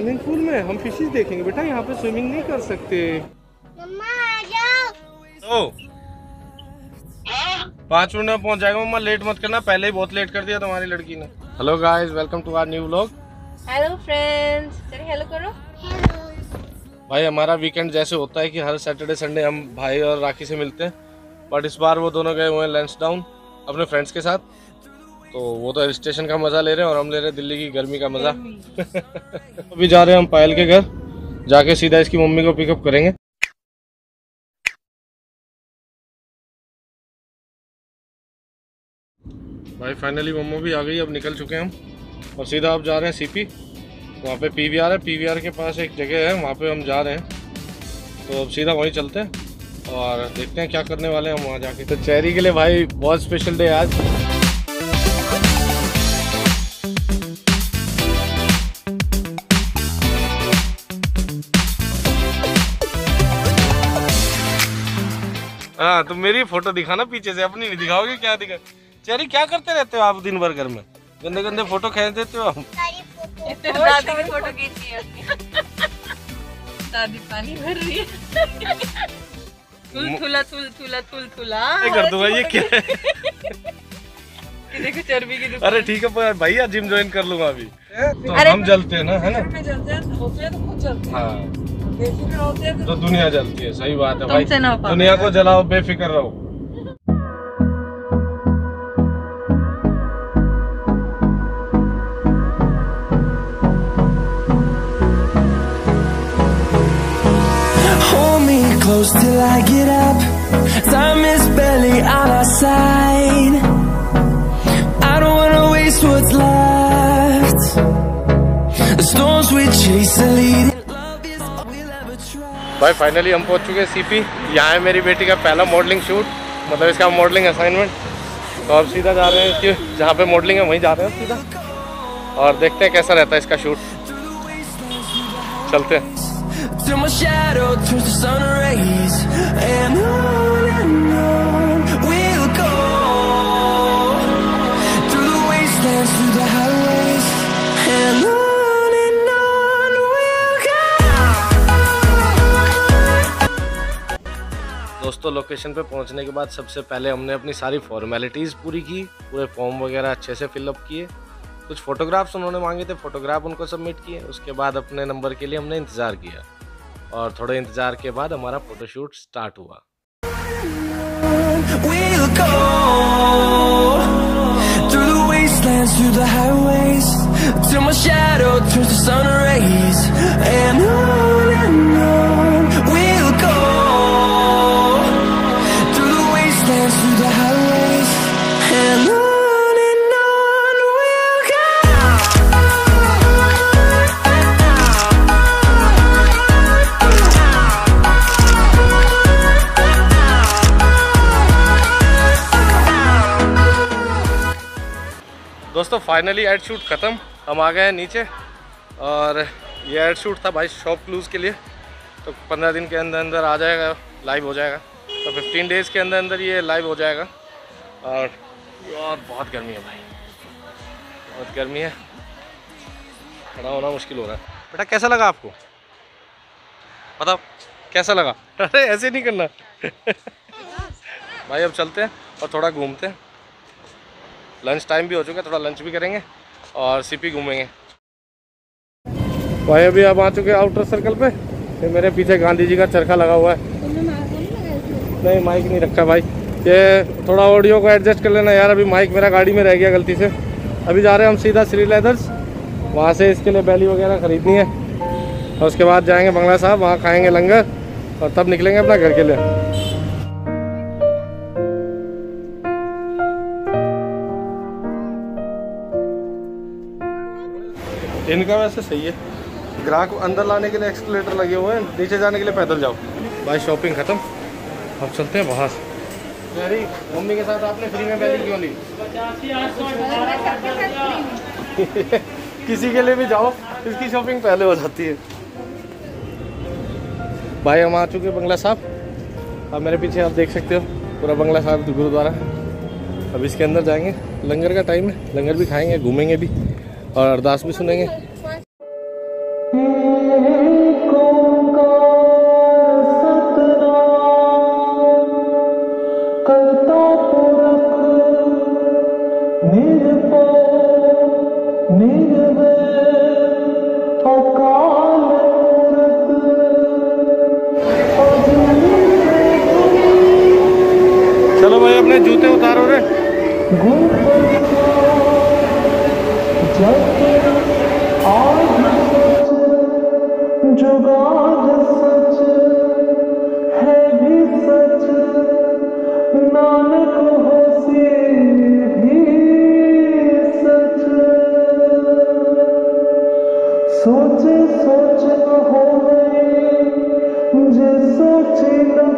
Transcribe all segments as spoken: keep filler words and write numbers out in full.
Swimming pool में हम fishes देखेंगे बेटा, यहाँ पे स्विमिंग नहीं कर सकते। मम्मा आ जाओ। ओ पाँच मिनट में पहुंच जाएगा मम्मा, लेट मत करना, पहले ही बहुत लेट कर दिया तुम्हारी लड़की ने। Hello guys, welcome to our new vlog. Hello friends, चलिए हेलो करो। हेलो। भाई हमारा वीकेंड जैसे होता है कि हर सैटरडे संडे हम भाई और राखी से मिलते हैं, बट इस बार वो दोनों गए हुए हैं लंच डाउन अपने फ्रेंड्स के साथ। तो वो तो हिल स्टेशन का मजा ले रहे हैं और हम ले रहे हैं दिल्ली की गर्मी का मजा। अभी जा रहे हैं हम पायल के घर, जाके सीधा इसकी मम्मी को पिकअप करेंगे। भाई फाइनली मम्मा भी आ गई, अब निकल चुके हैं हम और सीधा अब जा रहे हैं सीपी। वहाँ पे पीवीआर है, पीवीआर के पास एक जगह है, वहाँ पे हम जा रहे हैं। तो अब सीधा वहीं चलते हैं और देखते हैं क्या करने वाले हैं हम वहाँ जाके। तो चेरी के लिए भाई बहुत स्पेशल डे आज। हाँ, तुम मेरी फोटो दिखाना पीछे से, अपनी नहीं दिखाओगे? क्या दिखा? चेरी क्या करते रहते हो आप दिन भर घर में? गंदे गंदे फोटो खींच देते हो हम। दादी की फोटो खींची है दादी पानी भर रही है। तुल तुला तुल तुला तुल तुला कर दूंगा। ये क्या है? देखो चर्बी की दुकान। अरे ठीक है भैया, जिम ज्वाइन कर लूंगा अभी। तो हम जलते हैं ना, है ना? हाँ, तो दुनिया जलती है। सही बात है भाई, दुनिया को जलाओ, बेफिक्र रहो। Close till I get up. Time is barely on our side. I don't wanna waste what's left. The storms we chase are leading. Love is all we'll ever try. भाई फाइनली हम पहुंच चुके हैं सीपी। यहाँ है मेरी बेटी का पहला मॉडलिंग शूट, मतलब इसका मॉडलिंग असाइनमेंट। तो अब सीधा जा रहे हैं कि जहाँ पे मॉडलिंग है वहीं जा रहे हैं सीधा, और देखते हैं कैसा रहता है इसका शूट। चलते हैं। Till my shadow turns to sun rays, and on and on we'll go, through the wastelands, through the highways, and on and on we'll go. दोस्तों लोकेशन पे पहुंचने के बाद सबसे पहले हमने अपनी सारी फॉर्मेलिटीज़ पूरी की, पूरे फॉर्म वगैरह अच्छे से फिलअप किए। कुछ फ़ोटोग्राफ्स उन्होंने मांगे थे, फ़ोटोग्राफ उनको सबमिट किए। उसके बाद अपने नंबर के लिए हमने इंतज़ार किया और थोड़े इंतज़ार के बाद हमारा फ़ोटोशूट स्टार्ट हुआ। We'll go through the wastelands, through the highways, till my shadow turns to sun rays, and on and on we'll go, through the wastelands, through the highways, and on. दोस्तों finally ad shoot ख़त्म, हम आ गए हैं नीचे। और ये ad shoot था भाई शॉप क्लूज़ के लिए, तो पंद्रह दिन के अंदर अंदर आ जाएगा, लाइव हो जाएगा। तो फिफ्टीन डेज़ के अंदर अंदर ये लाइव हो जाएगा। और और बहुत गर्मी है भाई, बहुत गर्मी है, खड़ा होना मुश्किल हो रहा है। बेटा कैसा लगा आपको, बताओ कैसा लगा? अरे ऐसे नहीं करना। भाई अब चलते हैं और थोड़ा घूमते हैं। लंच टाइम भी हो चुका है, थोड़ा लंच भी करेंगे और सीपी घूमेंगे। भाई अभी आप आ चुके हैं आउटर सर्कल पे। ये मेरे पीछे गांधी जी का चरखा लगा हुआ है। नहीं माइक नहीं रखा भाई, ये थोड़ा ऑडियो को एडजस्ट कर लेना यार। अभी माइक मेरा गाड़ी में रह गया गलती से। अभी जा रहे हैं हम सीधा श्री लेदर्स, वहाँ से इसके लिए बैली वगैरह ख़रीदनी है और उसके बाद जाएंगे बंगला साहब, वहाँ खाएँगे लंगर और तब निकलेंगे अपना घर के लिए। इनका वैसे सही है, ग्राहक को अंदर लाने के लिए एक्सकलेटर लगे हुए हैं, नीचे जाने के लिए पैदल जाओ। भाई शॉपिंग ख़त्म, अब चलते हैं बाहर। मेरी मम्मी के साथ आपने फ्री में बैली क्यों ली? किसी के लिए भी जाओ, इसकी शॉपिंग पहले हो जाती है। भाई हम आ चुके हैं बंगला साहब। अब मेरे पीछे आप देख सकते हो पूरा बंगला साहब गुरुद्वारा। अब इसके अंदर जाएंगे, लंगर का टाइम है, लंगर भी खाएंगे, घूमेंगे भी और अरदास भी सुनेंगे। चलो भाई अपने जूते उतारो रे। सोचे सोच हो मुझे सोचे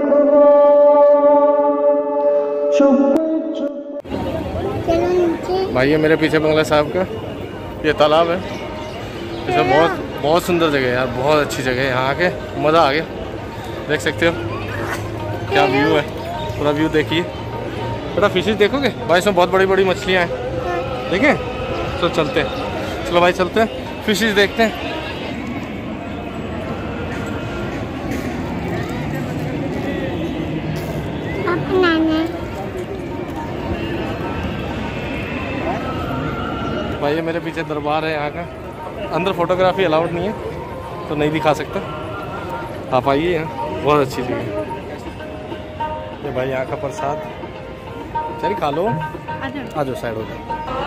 चुप चुप। चलो नीचे। भाई ये मेरे पीछे बंगला साहब का ये तालाब है। इसमें बहुत बहुत सुंदर जगह है यार, बहुत अच्छी जगह है। यहाँ आके मज़ा आ गया। देख सकते हो क्या व्यू है, पूरा व्यू देखिए। बेटा फिशेज देखोगे भाई, इसमें बहुत बड़ी बड़ी मछलियाँ हैं। देखें तो चलते हैं, चलो भाई चलते हैं, फिशेज देखते हैं। भाई ये मेरे पीछे दरबार है यहाँ का। अंदर फोटोग्राफी अलाउड नहीं है तो नहीं दिखा सकता, आप आइए यहाँ, बहुत अच्छी जगह है। ये भाई यहाँ का प्रसाद, चलिए खा लो, आ जाओ साइड हो जाओ।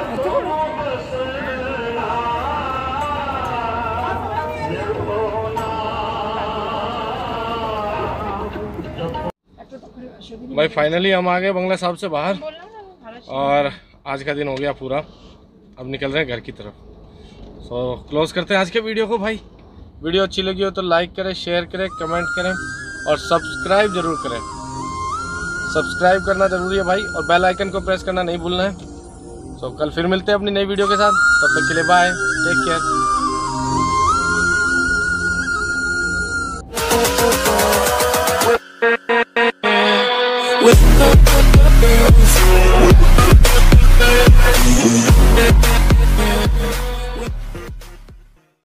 भाई फाइनली हम आ गए बंगला साहब से बाहर और आज का दिन हो गया पूरा। अब निकल रहे हैं घर की तरफ। सो so, क्लोज करते हैं आज के वीडियो को। भाई वीडियो अच्छी लगी हो तो लाइक करें, शेयर करें, कमेंट करें और सब्सक्राइब जरूर करें। सब्सक्राइब करना जरूरी है भाई, और बेल आइकन को प्रेस करना नहीं भूलना है। सो so, कल फिर मिलते हैं अपनी नई वीडियो के साथ। तब तक के लिए बाय, टेक केयर।